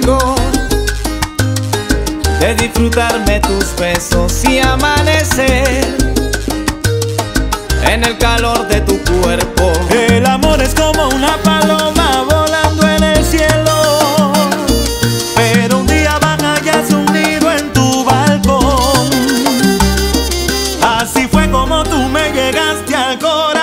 tengo de disfrutarme tus besos y amanecer en el calor de tu cuerpo. El amor es como una paloma volando en el cielo, pero un día van a hallarse un nido en tu balcón. Así fue como tú me llegaste al corazón.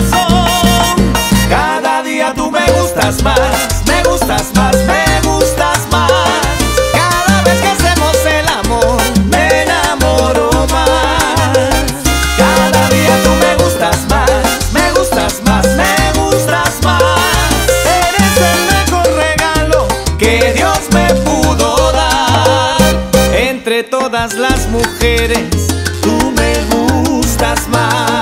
Cada día tú me gustas más, me gustas más, me gustas más. Cada vez que hacemos el amor, me enamoro más. Cada día tú me gustas más, me gustas más, me gustas más. Eres el mejor regalo que Dios me pudo dar. Entre todas las mujeres, tú me gustas más.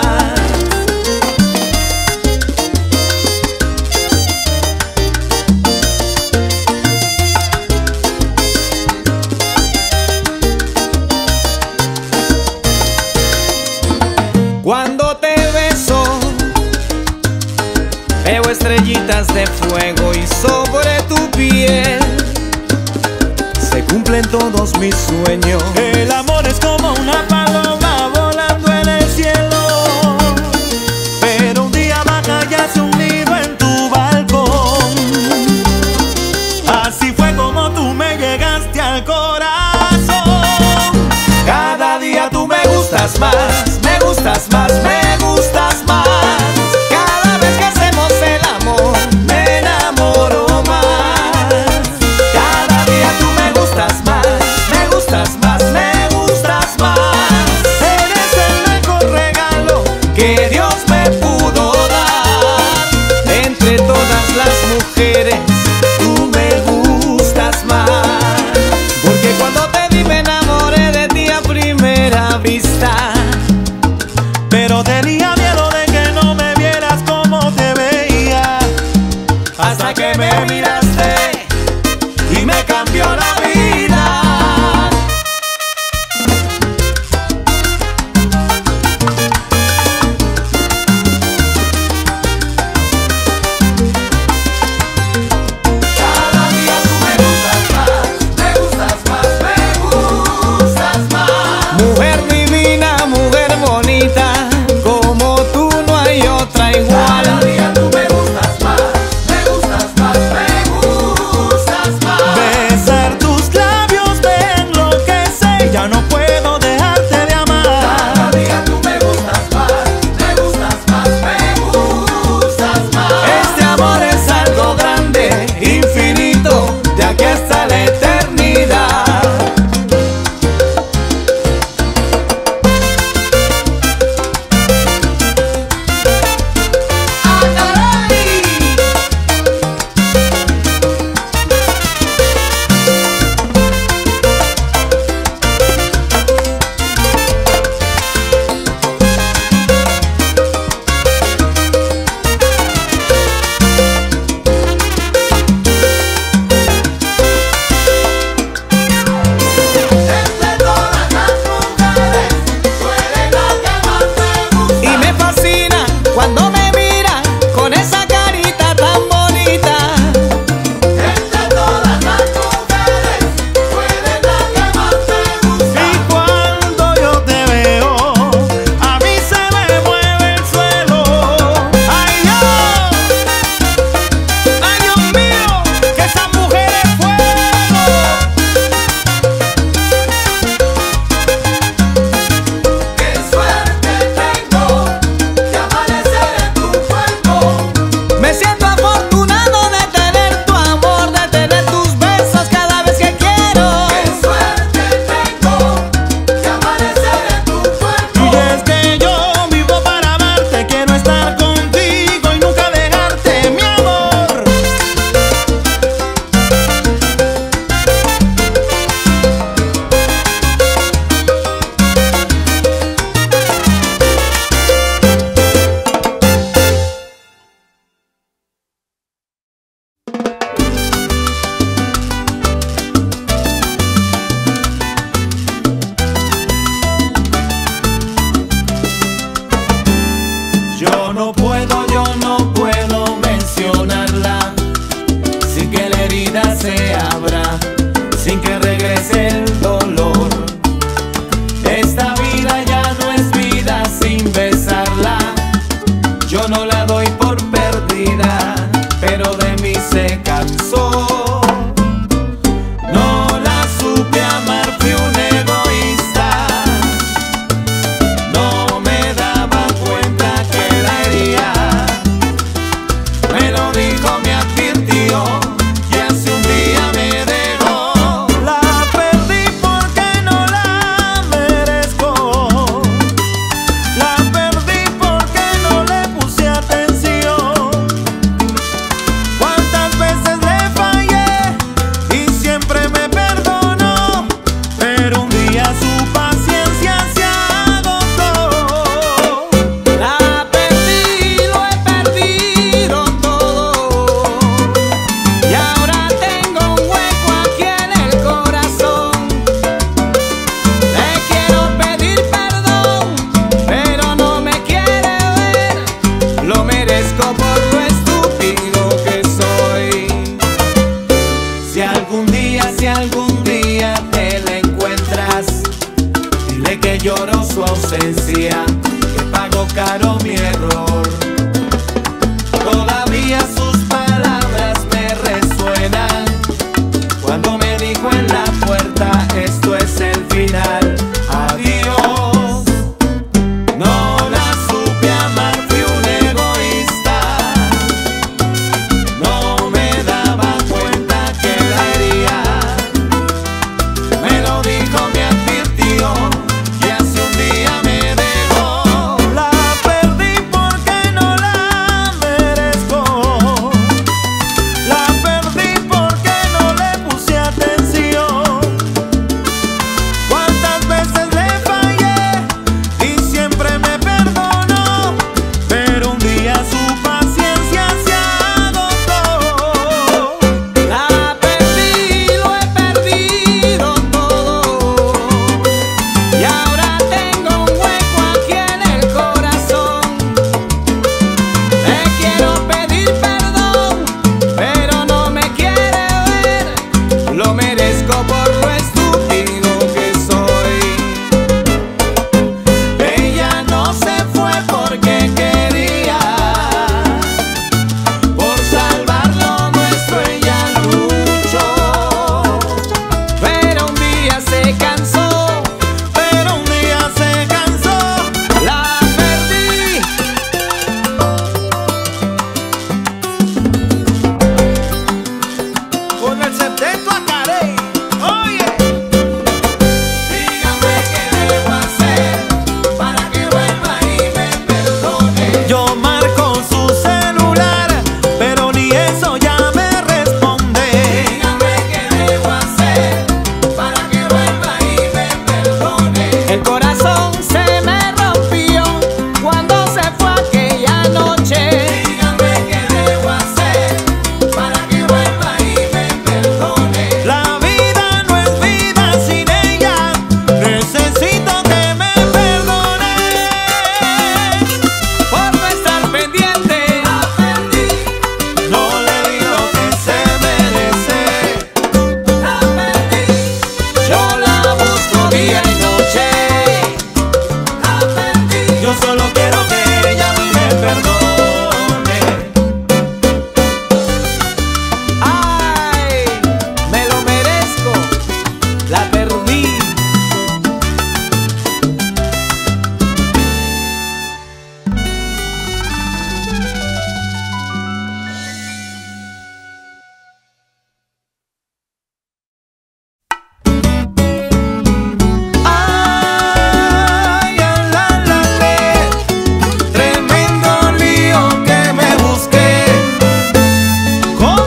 Cuando te beso, veo estrellitas de fuego y sobre tu piel se cumplen todos mis sueños. El amor es como una paloma volando en el cielo, pero un día van a hallarse un nido en tu balcón. Así fue como tú me llegaste al corazón. Cada día tú me gustas más, me gustas más, me gustas más. Cada vez que hacemos el amor, me enamoro más. Cada día tú me gustas más, me gustas más, me gustas más. Eres el mejor regalo que Dios me pudo dar. Entre todas las mujeres, tú me gustas más. Porque cuando te vi me enamoré de ti a primera vista. Pero tenía miedo de que no me vieras como te veía, Hasta que me miraste y me cambió la vida. Cada día tú me gustas más, me gustas más, me gustas más. Mujer divina, mujer bonita, como tú no hay otra igual. Cada día tú me gustas más, me gustas más, me gustas más. besar tus labios me enloquece, ya no puedo dejarte de amar. Cada día tú me gustas más, me gustas más, me gustas más. Este amor es algo grande, infinito, de aquí hasta la eternidad. algún día te la encuentras, dile que lloro su ausencia, que pago caro mi error. Todavía sus palabras me resuenan cuando me dijo en la puerta: esto es el final, adiós. No la supe amar, fui un egoísta, no me daba cuenta que la hería. Me lo dijo, me advirtió y hace un día me dejó. La perdí porque no la merezco. La perdí porque no le puse atención. Cuántas veces le fallé y siempre me perdonó, pero un día su paciencia se agotó. La perdí, lo he perdido todo, y ahora tengo un hueco aquí en el corazón. Le quiero pedir perdón, pero no me quiere ver. Lo merezco por lo estúpido que soy. Ella no se fue porque quería, por salvar lo nuestro ella luchó. Pero un día se cansó, Pero un día se cansó. la perdí. Con el septeto a Carey. Oye, Dígame qué debo hacer para que vuelva y me perdone. yo marco su celular, pero ni eso ya me responde. Dígame qué debo hacer para que vuelva y me perdone. El corazón se me rompió cuando se fue aquella noche. Dígame qué debo hacer para que vuelva y me perdone. La vida no es vida sin ella. Necesito que me perdone. Por no estar pendiente, la perdí. No le di lo que se merece. La perdí. Yo la busco día y noche. La perdí. Yo solo quiero que ella a mí me perdone. Ay, me lo merezco. La perdí. Ay, le, tremendo lío que me busqué. ¿Cómo?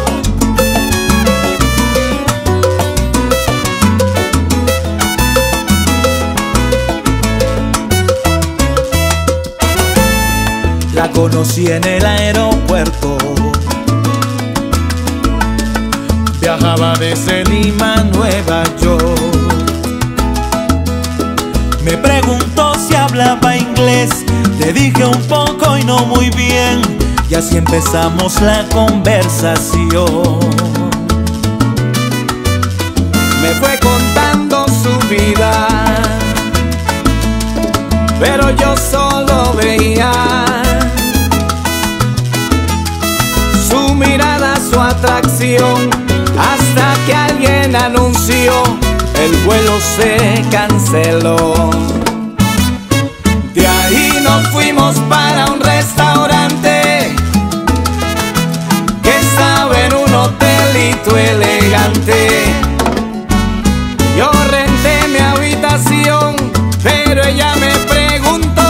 La conocí en el aeropuerto. Viajaba desde Lima a Nueva York. Me preguntó si hablaba inglés. Le dije un poco y no muy bien. Y así empezamos la conversación. Me fue contando su vida, pero yo solo veía su mirada, su atracción, hasta que alguien anunció: el vuelo se canceló. De ahí nos fuimos para un restaurante que estaba en un hotelito elegante. Yo renté mi habitación, pero ella me preguntó: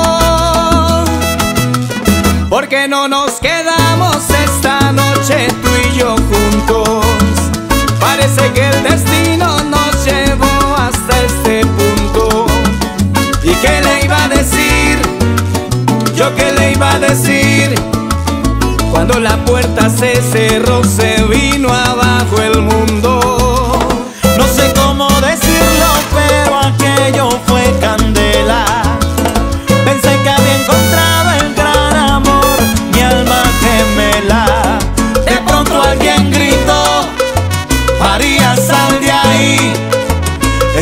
¿por qué no nos quedamos esta noche tú y yo juntos? Parece que el destino nos llevó hasta este punto. ¿Y qué le iba a decir? ¿Yo qué le iba a decir? Cuando la puerta se cerró, se vino abajo el mundo. No sé cómo decirlo, pero aquello fue candela. Pensé que había encontrado el gran amor, mi alma gemela. De pronto alguien gritó: María, sal de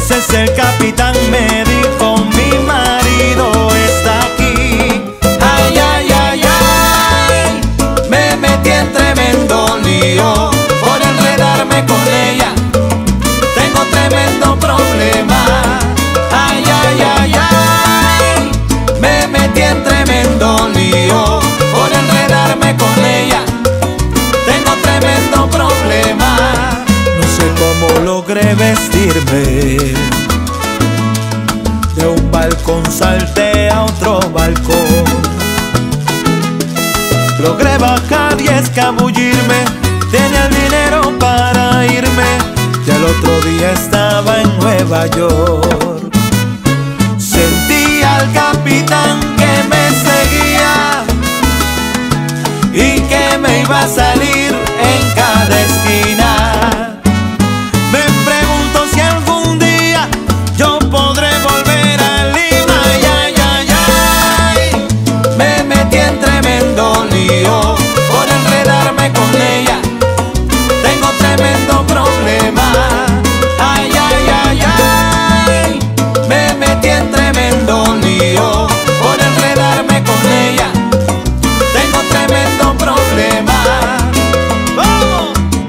Ese es el capitán, me dijo, mi marido está aquí. Ay, ay, ay, ay, me metí en tremendo lío por enredarme con ella. Tengo tremendo problema. Ay, ay, ay, ay, me metí en tremendo lío por enredarme con ella. Tengo tremendo problema. No sé cómo logré vestirme. De un balcón salté a otro balcón. Logré bajar y escabullirme. Tenía el dinero para irme. Y al otro día estaba en Nueva York. Sentí al capitán que me seguía y que me iba a salir en cada esquina. Me pregunto si algún día yo podré volver a Lima. Ay, ay, ay, ay. Me metí en tremendo lío por enredarme con ella. Tengo tremendo problema. Ay, ay, ay, ay, me metí en tremendo lío por enredarme con ella. Tengo tremendo problema. ¡Vamos!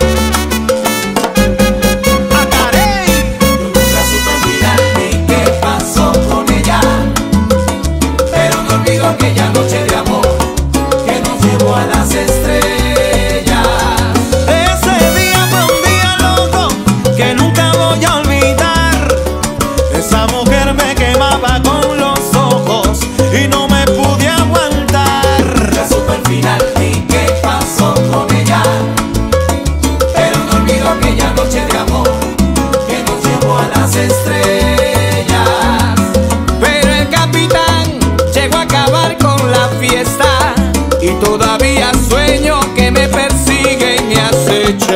¡Acarey! Yo nunca supe olvidar ni qué pasó con ella, pero no olvido aquella noche de amor que nos llevó a las estrellas. Ese día fue un día loco que nunca voy a olvidar. Esa mujer me quemaba con los ojos y no me pude aguantar. Nunca supe al final ni qué pasó con ella, pero no olvido aquella noche de amor que nos llevó a las estrellas. Pero el capitán llegó a acabar con la fiesta y todavía sueño que me persigue y me acecha.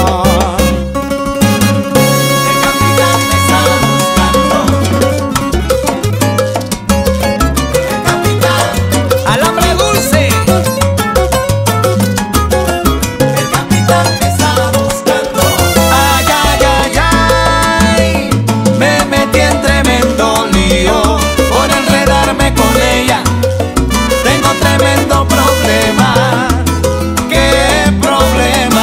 El capitán me está buscando. El capitán, alambre dulce. El capitán me está buscando. Ay, ay, ay, ay, me metí en tremendo lío por enredarme con ella. Tengo tremendo problema. ¿Qué problema?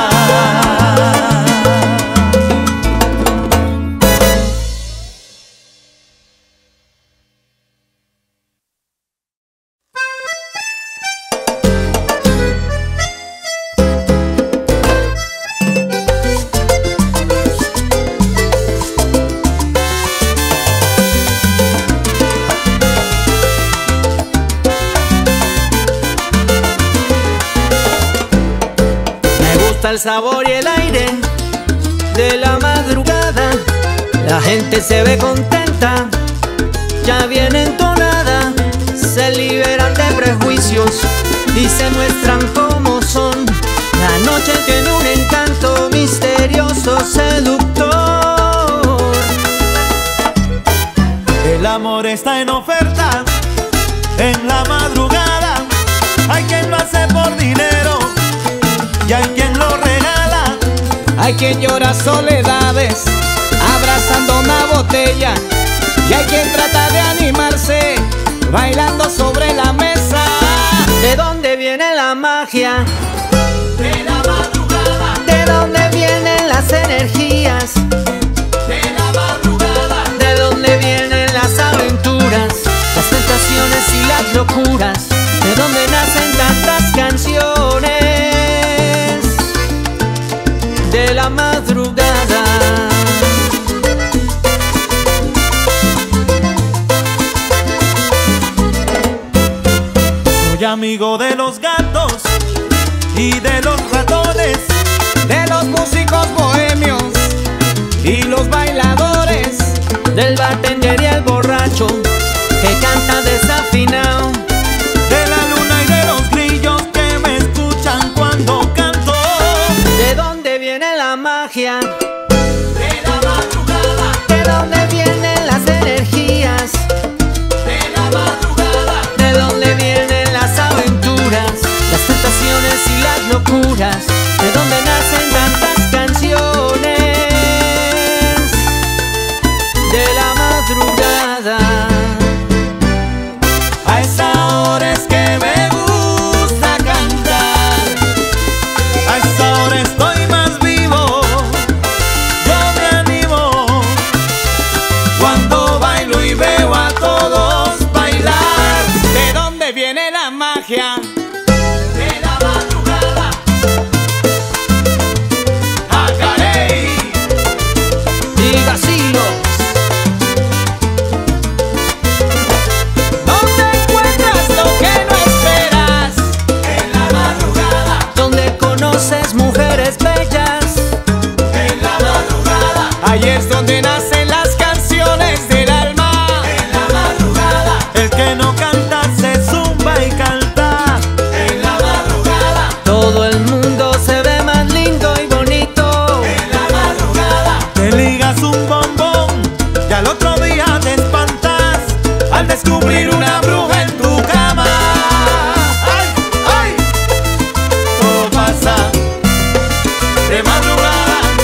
Me gusta el sabor y el aire de la madrugada. La gente se ve contenta, ya viene entonada. Se liberan de prejuicios y se muestran como son. La noche tiene un encanto misterioso, seductor. El amor está en oferta en la madrugada. Hay quien lo hace por dinero y hay quien lo regala. Hay quien llora soledades abrazando una botella y hay quien trata de animarse bailando sobre la mesa. ¿De dónde viene la magia? De la madrugada, ¿De dónde vienen las energías? de la madrugada, ¿De dónde vienen las aventuras, las tentaciones y las locuras? ¿De dónde nacen tantas canciones? De la madrugada. Soy amigo de los gatos y de los ratones, de los músicos bohemios y los bailadores, Del bartender y el borracho que canta desafinado. de la luna y de los grillos que me escuchan cuando canto. ¿De dónde viene la magia? de la madrugada, ¿De dónde vienen las energías? de la madrugada, ¿De dónde vienen las aventuras, las tentaciones y las locuras? ¿De dónde nacen tantas canciones? Ahí es donde nacen las canciones del alma. En la madrugada. El que no canta se zumba y canta. En la madrugada. Todo el mundo se ve más lindo y bonito. En la madrugada. Te ligas un bombón y al otro día te espantas al descubrir una bruja en tu cama. ¡Ay, ay! Todo pasa de madrugada.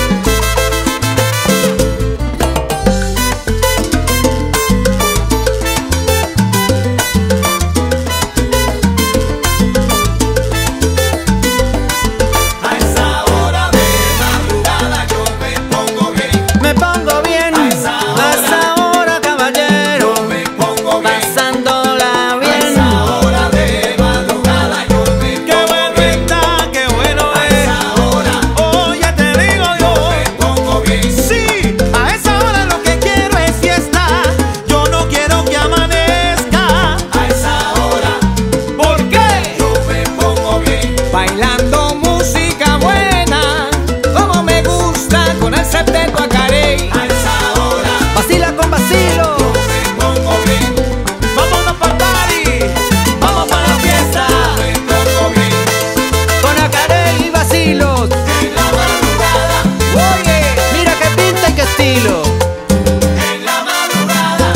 A esa hora de madrugada yo me pongo bien. Me pongo bien, A esa hora, caballero, Yo me pongo bien. pasándola A bien. esa hora de madrugada yo me ¡Qué pongo bueno bien. está, qué bueno A es! esa hora Oye, te digo yo. me pongo bien. Sí, a esa hora lo que quiero es fiesta. Yo no quiero que amanezca. A esa hora ¿Por qué? yo me pongo bien. Bailando música buena, como me gusta con el septeto acarey. A esa hora Vacila con vacilo. me pongo bien. Vámonos pa' party. Vamos pa' la fiesta. Me pongo bien. Con acaré y vacilos. En la madrugada, Oye, mira qué pinta y qué estilo. en la madrugada.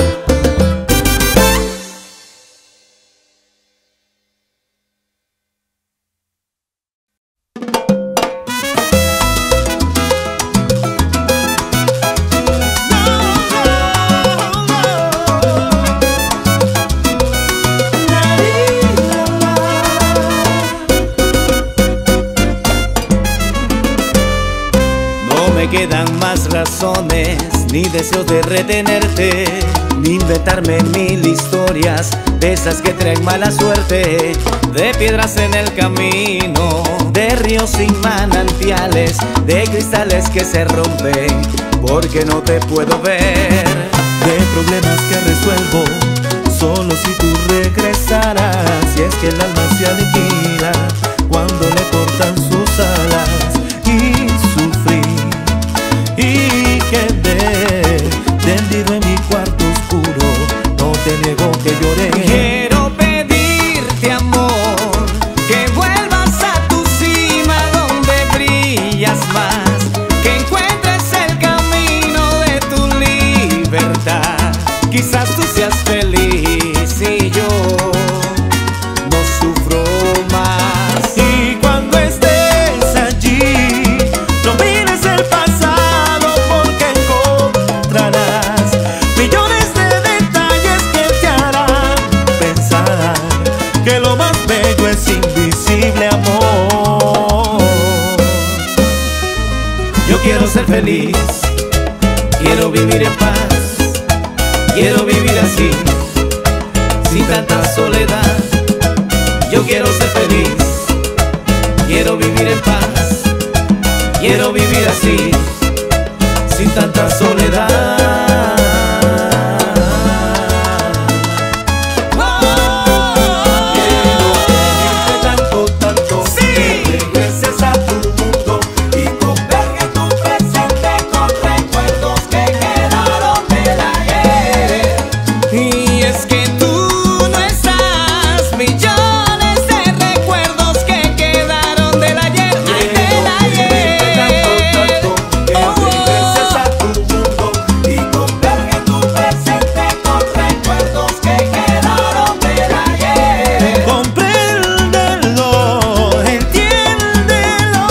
No me quedan más razones, ni deseo de retenerte, ni inventarme mil historias de esas que traen mala suerte, de piedras en el camino, de ríos sin manantiales, de cristales que se rompen porque no te puedo ver, de problemas que resuelvo solo si tú regresarás, y es que el alma se aniquila cuando le cortan sus alas, y sufrí y quedé tendido en mi cuarto oscuro. No te niego que lloré. Quiero pedirte, amor, que vuelvas a tu cima donde brillas más, que encuentres el camino de tu libertad. Quizás tú seas feliz y yo no sufro más. Y cuando estés allí, no mires el pasado porque encontrarás millones de detalles que te harán pensar que lo más bello es invisible, amor. Yo quiero ser feliz, quiero vivir en paz, quiero vivir así, sin tanta soledad. Yo quiero ser feliz, quiero vivir en paz, quiero vivir así, sin tanta soledad. Quiero pedirte tanto, tanto, que regreses a tu mundo y converge tu presente con recuerdos que quedaron del ayer. Y es que tú no estás, millones de recuerdos que quedaron del ayer. Ay, del ayer. Que regreses a tu mundo y converge tu presente con recuerdos que quedaron del ayer. Compréndelo, entiéndelo,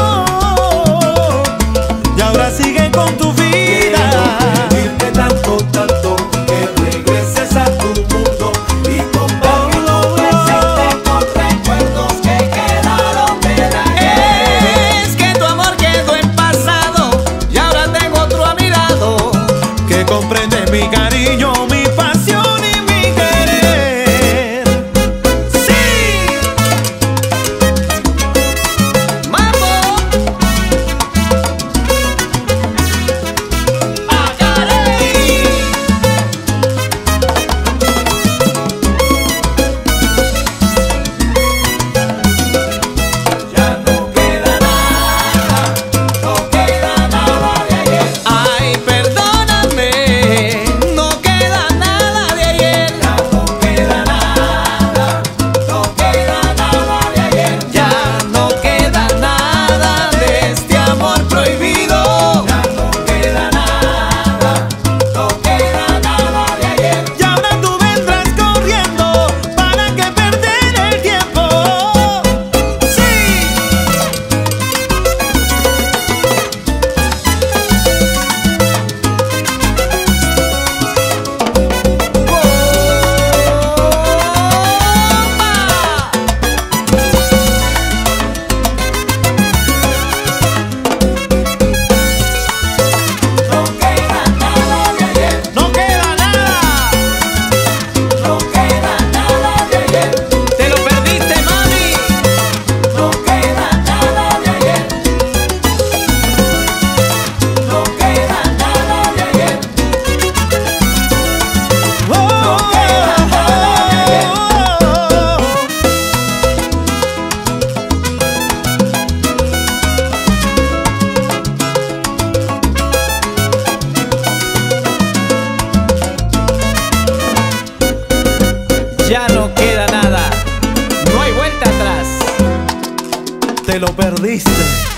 y ahora sigue con tu vida. Pedirte tanto, tanto, que regreses a tu mundo y converge tu presente con recuerdos que quedaron del ayer. Es que tu amor quedó en pasado y ahora tengo otro a mi lado. Que comprende mi cariño, mi pasión y mi querer. ¡Sí! ¡Mambo! lo perdiste.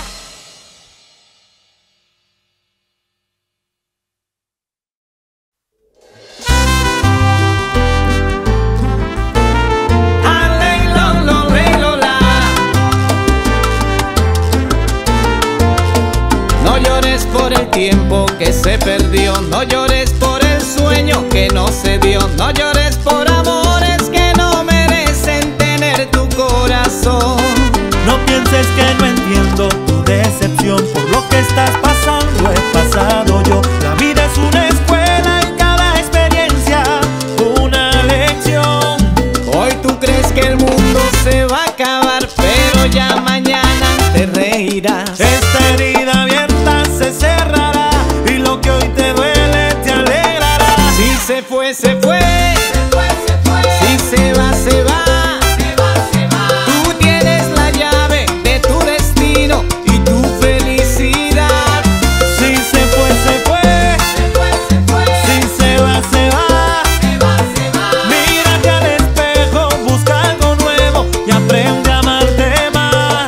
No llores por el tiempo que se perdió, no llores por el sueño que no se dio, no llores por amores que no merecen tener tu corazón. No pienses que no entiendo tu decepción, por lo que estás pasando he pasado yo. La vida es una escuela y cada experiencia una lección. Hoy tú crees que el mundo se va a acabar, pero ya mañana te reirás. Esta herida abierta se cerrará y lo que hoy te duele te alegrará. Si se fue, se fue. Si se va, se va. Tú tienes la llave de tu destino y tu felicidad. Si se fue, se fue. Si se va, se va. Mírate al espejo, busca algo nuevo y aprende a amarte más.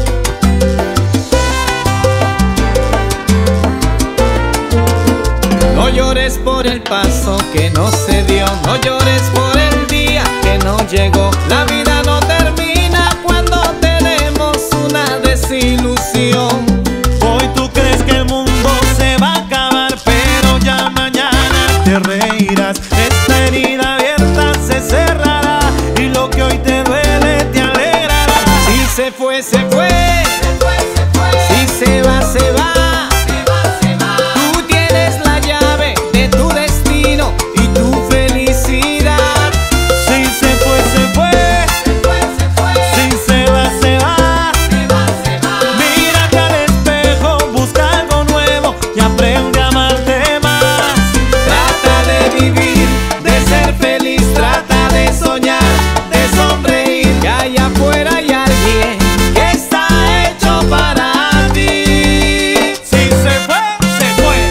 No llores por el paso que no se dio, no llores por el día que no llegó. La vida no termina cuando tenemos una desilusión. Hoy tú crees que el mundo se va a acabar, pero ya mañana te reirás. Esta herida abierta se cerrará y lo que hoy te duele te alegrará. Si se fue, se fue. Si se va, se va. Tú tienes la llave de tu destino y tu felicidad. Si se fue, se fue. Si se va, se va. Mírate al espejo, busca algo nuevo y aprende a amarte más. Trata de vivir, de ser feliz, trata de soñar, de sonreír. Que allá afuera hay alguien que está hecho para ti. Si se fue, se fue.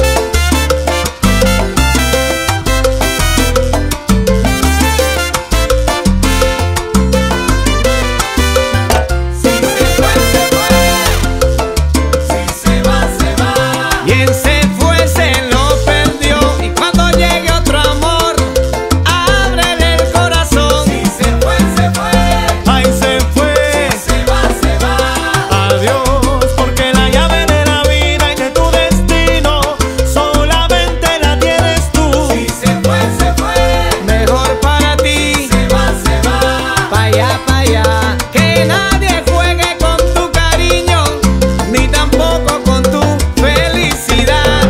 Si se fue, se fue. Si se va, se va. Quien se fue se lo perdió. Y cuando llegue otro amor, ábrele el corazón. Si se fue, se fue. Ay, se fue. Se va, se va. Adiós, porque la llave de la vida y de tu destino solamente la tienes tú. Si se fue, se fue. Mejor para ti. Se va, se va. Pa' allá, pa' allá. Que nadie juegue con tu cariño, ni tampoco con tu felicidad.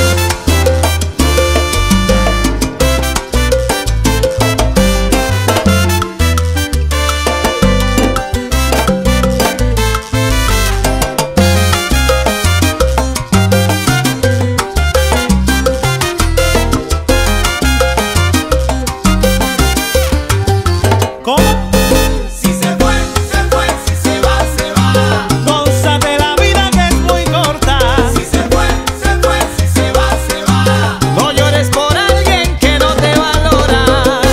¿Cómo? Si se fue, se fue. Si se va, se va. Gózate la vida que es muy corta. Si se fue, se fue. Si se va, se va. No llores por alguien que no te valora.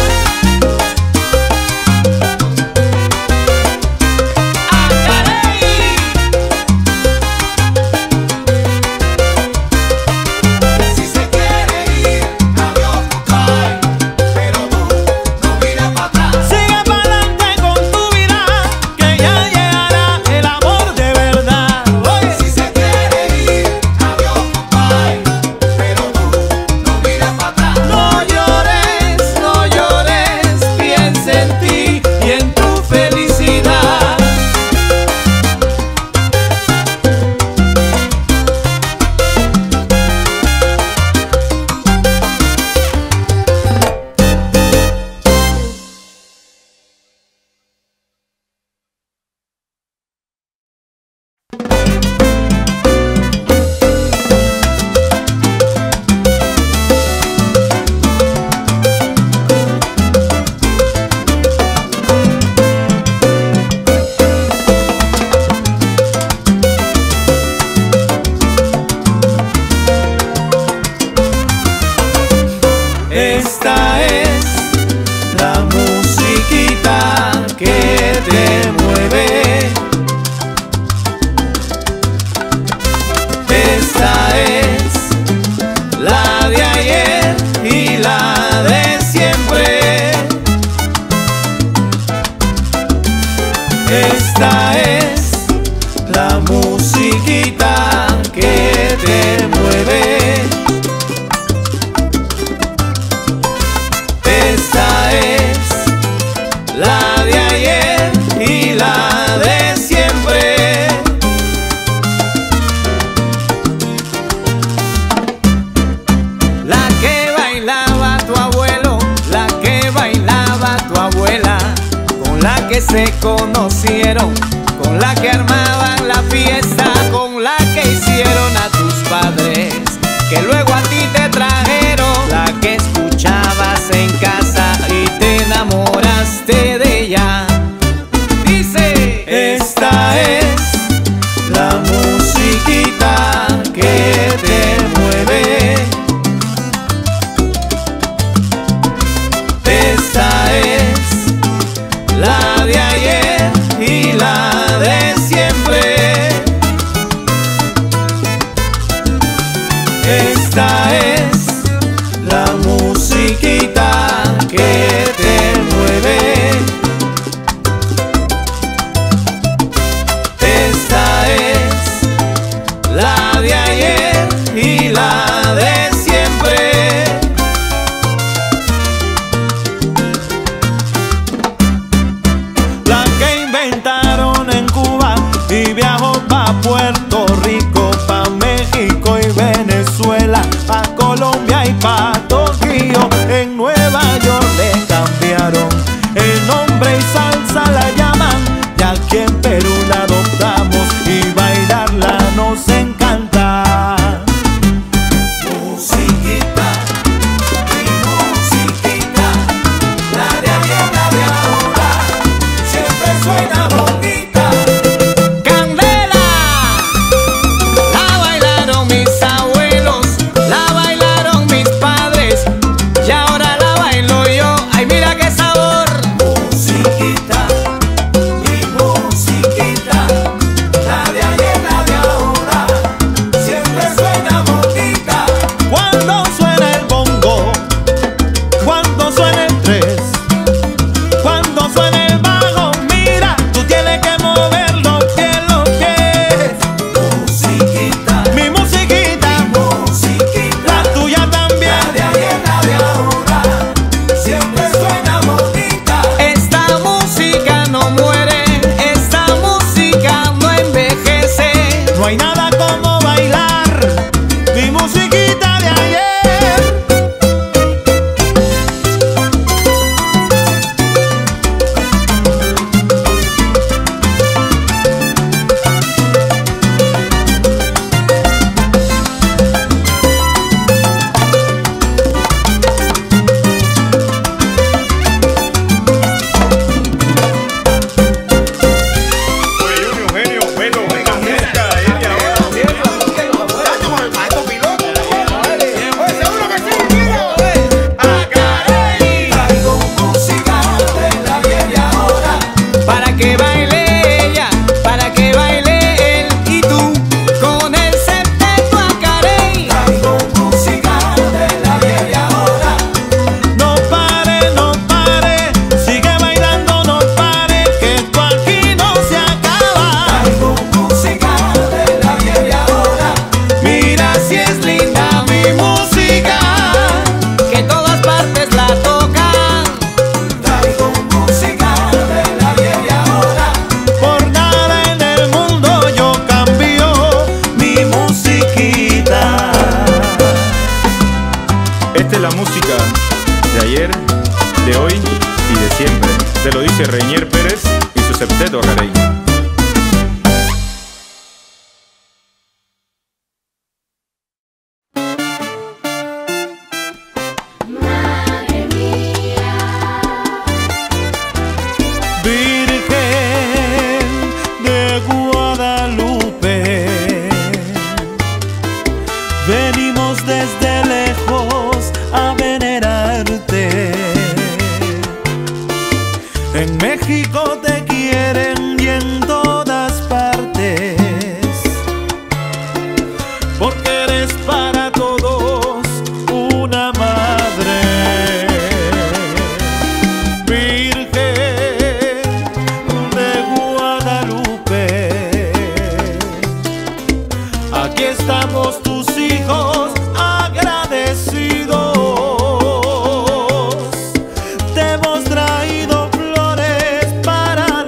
¡Ah, caray! Si se quiere ir, adiós, goodbye. Pero tú no mires para atrás. Sigue para adelante con tu vida, que ya llegará el amor de verdad. Oye, Si se quiere ir, adiós, goodbye. Pero tú no mires para atrás. No llores, piensa en ti y en tu felicidad. Esta es la musiquita que te mueve. que se conocieron, con la que armaban la fiesta, con la que hicieron a tus padres, que luego a ti te trajeron, la que escuchabas en casa y te enamoraste de ella. Dice, esta es la musiquita que te mueve. Esta es la de ayer y la de siempre. Esta es la musiquita que te mueve. Esta es la de ayer y la de siempre. La que inventaron en Cuba y viajó pa' Puerto Rico, pa' México y Venezuela, pa' Colombia y pa' Tokio. En Nueva York le cambiaron el nombre y salsa la llaman, y aquí en Perú la adoptamos y bailarla nos encanta. Musiquita, mi musiquita, la de ayer, la de ahora, siempre suena bonita. Candela, la bailaron mis abuelos, la bailaron mis padres, y ahora la bailo yo. Ay, mira qué sabor. Musiquita, mi musiquita, la de ayer, la de ahora, siempre suena bonita. Cuando suena el bongo, cuando suena el tres, cuando suena el bajo, mira, tú tienes que mover lo que es. Musiquita, Mi musiquita, musiquita, la tuya también. la de ayer, la de ahora, siempre suena bonita. Esta música no muere, esta música no envejece. No hay nada como bailar mi musiquita de ayer. Traigo música de la ayer y ahora, para que baile ella, para que baile él y tú, con el septeto acarey. Traigo música de la ayer y ahora, No pare, sigue bailando, no pare, que esto aquí no se acaba. traigo música de la ayer y ahora. Mira si es linda mi música, que todas partes la tocan. Traigo música de la ayer y ahora, Por nada en el mundo yo cambio mi musiquita. Esta es la música de ayer, de hoy y de siempre. Te lo dice Reinier Pérez y su septeto acarey. Virgen de Guadalupe, venimos desde lejos a venerarte. En México te quieren y en todas partes, porque eres para todos una madre. Virgen de Guadalupe, aquí estamos tus hijos agradecidos. Te hemos traído flores para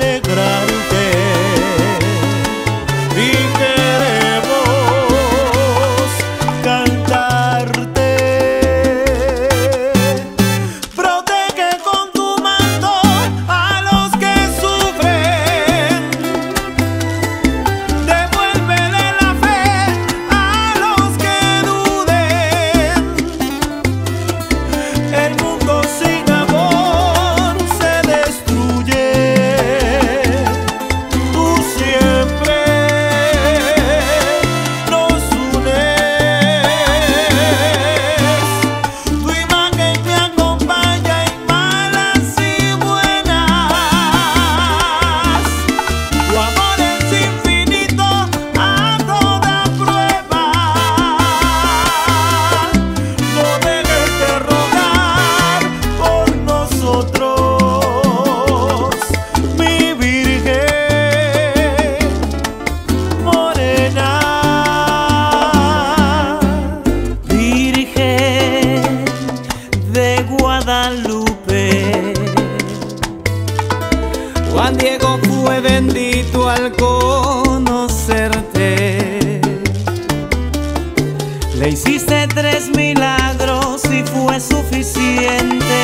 Hice 3 milagros y fue suficiente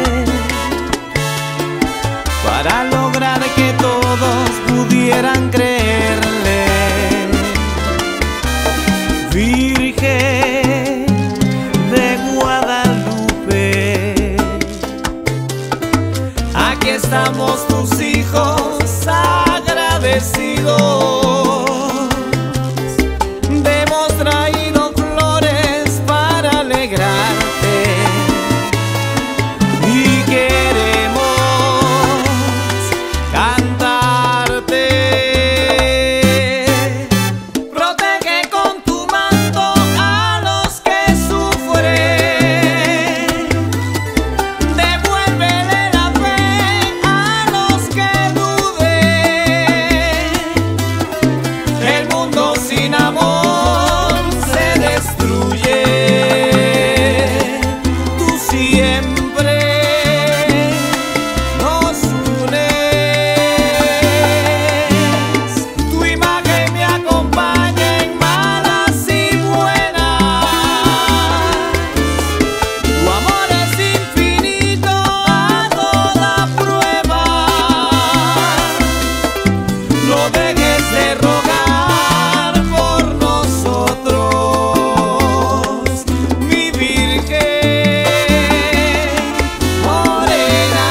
para lograr que todos pudieran creerle. Virgen de Guadalupe, aquí estamos tus hijos agradecidos. Hemos traído flores para alegrarte y queremos cantarte. Protege con tu manto a los que sufren, devuélvele la fe a los que duden. El mundo sin amor se destruye. Tú siempre nos unes. Tu imagen me acompaña en malas y buenas. Tu amor es infinito a toda prueba. No dejes de rogar por nosotros, mi Virgen morena.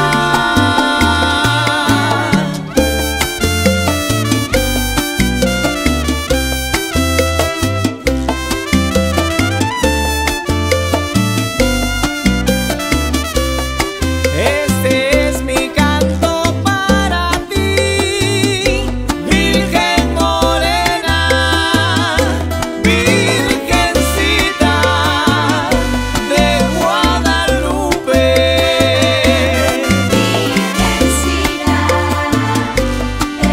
Este es mi canto para ti, Virgen morena, Virgencita de Guadalupe. Virgencita de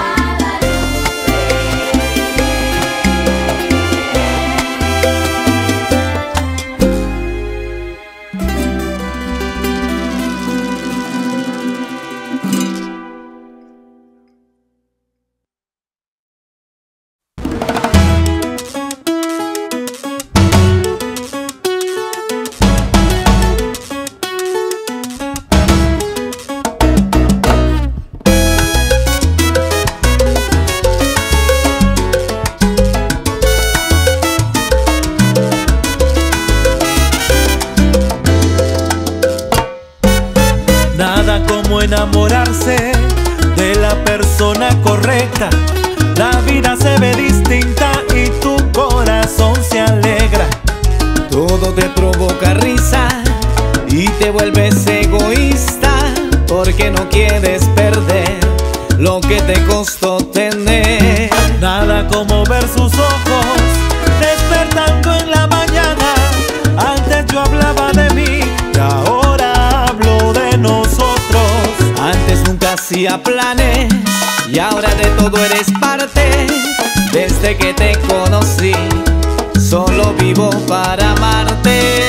Nada como enamorarse de la persona correcta. La vida se ve distinta y tu corazón se alegra. Todo te provoca risa y te vuelves egoísta porque no quieres perder lo que te costó tener. Nada como ver sus ojos despertando en la mañana. Antes yo hablaba de mí y ahora hablo de nosotros. Antes nunca hacía planes y ahora de todo eres parte. Desde que te conocí solo vivo para amarte.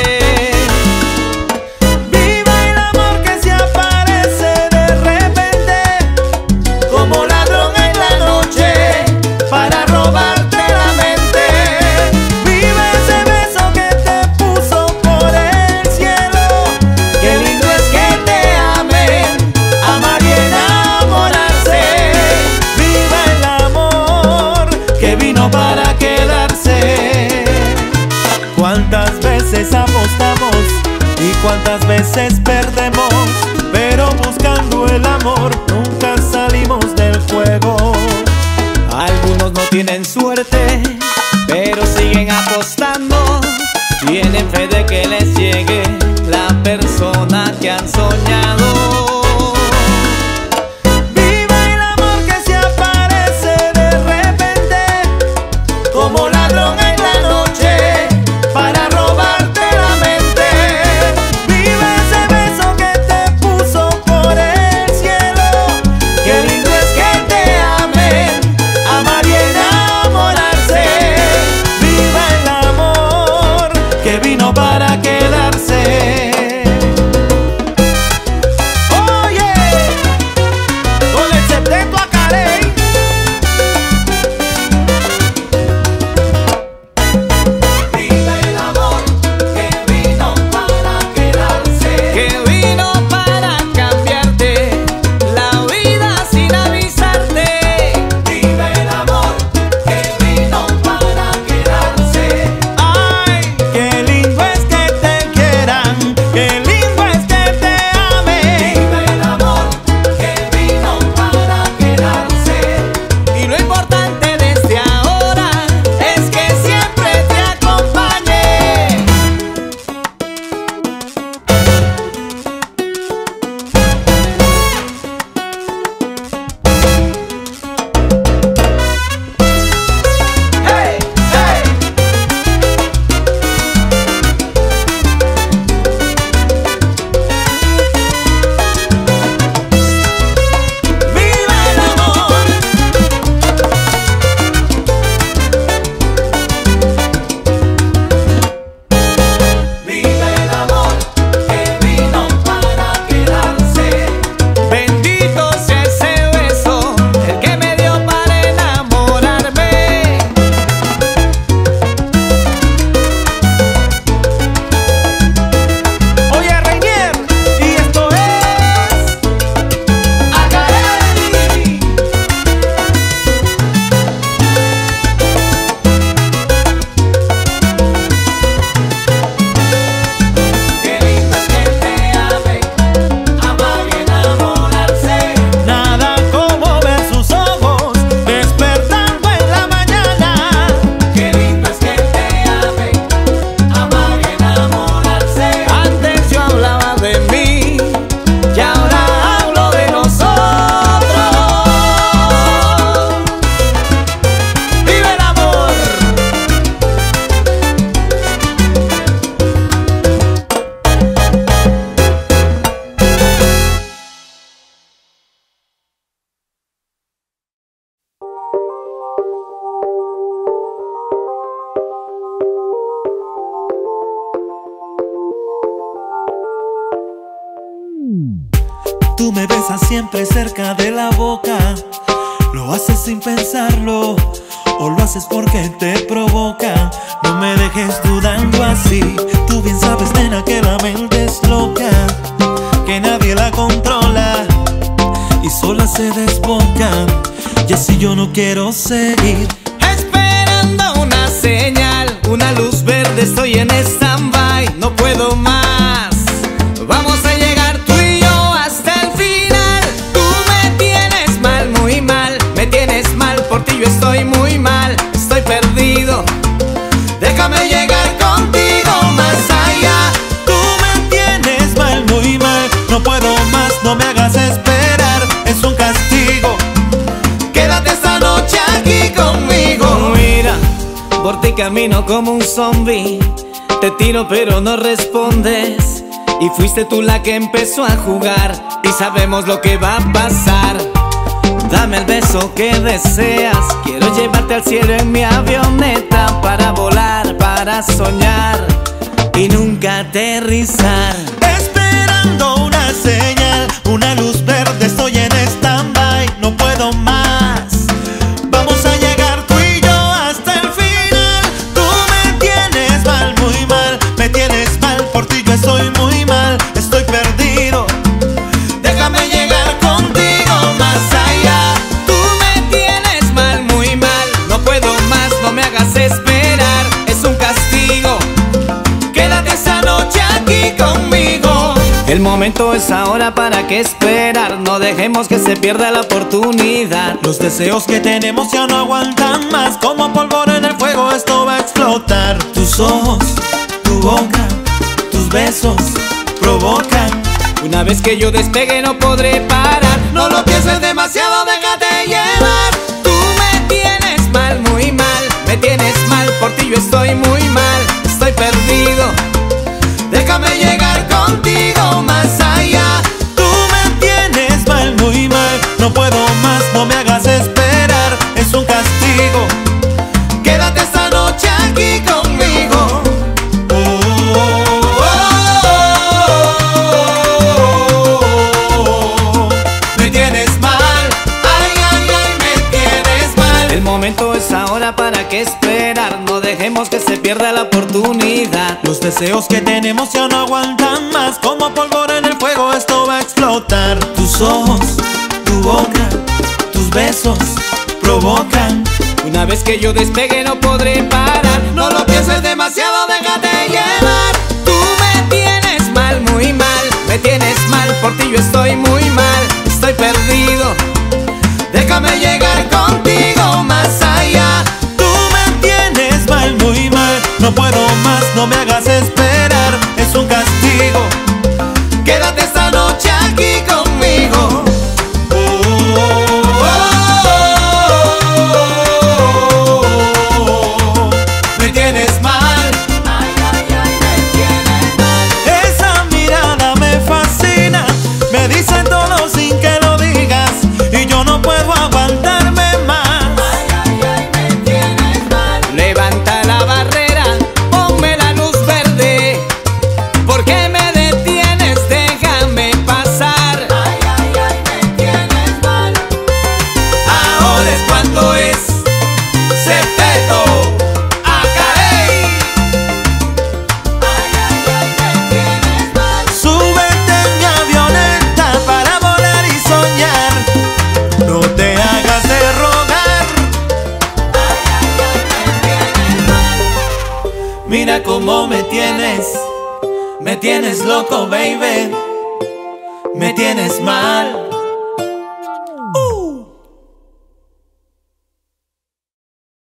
Viva el amor que se aparece de repente, como ladrón en la noche, para robarte la mente. Viva ese beso que te puso por el cielo. Qué lindo es que te amen, amar y enamorarse. Viva el amor que vino para quedarse. Cuántas veces apostamos y cuántas veces perdemos, pero buscando el amor nunca salimos del juego. Algunos no tienen suerte, pero siguen apostando. Tienen fe de que les llegue la persona que han soñado. Viva el amor que se aparece de repente, como ladrón en la noche, para robarte la mente. Viva ese beso que te puso por el cielo. Qué lindo es que te amen, amar y enamorarse. Viva el amor que vino para quedarse. Tú me besas siempre cerca de la boca. Lo haces sin pensarlo, o lo haces porque te provoca. No me dejes dudando así. Tú bien sabes, nena, que la mente es loca, que nadie la controla y sola se desboca. Y así yo no quiero seguir esperando una señal, una luz verde. Estoy en stand-by, no puedo más. Vamos a llegar tú y yo hasta el final. Tú me tienes mal, muy mal. Me tienes mal, por ti yo estoy muy mal. Estoy perdido, déjame llegar contigo más allá. Tú me tienes mal, muy mal. No puedo más, no me hagas esperar. Es un castigo. Quédate esta noche aquí conmigo. Mira, por ti camino como un zombie. Te tiro pero no respondes. Y fuiste tú la que empezó a jugar. Y sabemos lo que va a pasar. Dame el beso que deseas. Quiero llevarte al cielo en mi avioneta, para volar, para soñar y nunca aterrizar. Esperando una señal, una luz verde. Estoy en stand-by, no puedo más. Vamos a llegar tú y yo hasta el final. Tú me tienes mal, muy mal. Me tienes mal, por ti yo estoy muy mal. Estoy perdido, Déjame llegar contigo más allá. Tú me tienes mal, muy mal. No puedo más, no me hagas esperar. Es un castigo. Quédate esta noche aquí conmigo. El momento es ahora, ¿para qué esperar? No dejemos que se pierda la oportunidad. los deseos que tenemos ya no aguantan más. Como pólvora en el fuego esto va a explotar. Tus ojos, tu boca, tus besos provocan. Una vez que yo despegue no podré parar. No lo pienses demasiado, déjate llevar. Tú me tienes mal, muy mal. Me tienes mal, por ti yo estoy muy mal. Estoy perdido, déjame llegar contigo más allá. Tú me tienes mal, muy mal. No puedo más, no me hagas esperar. Es un castigo. Quédate esta noche aquí conmigo. Me tienes mal. Ay, ay, ay, me tienes mal. El momento es ahora, ¿para qué esperar? No dejemos que se pierda la oportunidad. Los deseos que tenemos ya no aguantan más. Como pólvora en el fuego esto va a explotar. Tus ojos, tu boca, tus besos provocan. Una vez que yo despegue no podré parar. No lo pienses demasiado, déjate llevar. Tú me tienes mal, muy mal. Me tienes mal, por ti yo estoy muy mal. Estoy perdido, déjame llegar contigo más allá. Tú me tienes mal, muy mal. No puedo más, no me hagas esperar. Es un castigo. Quédate esta noche aquí conmigo. Me tienes mal. Ay, ay, ay, me tienes mal. Esa mirada me fascina. Me dice todo sin que lo digas. Y yo no puedo aguantarme más. Ay, ay, ay, me tienes mal. Levanta la barrera, ponme la luz verde. ¿Por qué me detienes? Déjame pasar. Ay, ay, ay, me tienes mal. Ahora es cuando es Septeto Acarey. Ay, ay, ay, me tienes mal. Súbete en mi avioneta para volar y soñar. No te hagas de rogar. Ay, ay, ay, me tienes mal. Mira cómo me tienes loco, baby. Me tienes mal.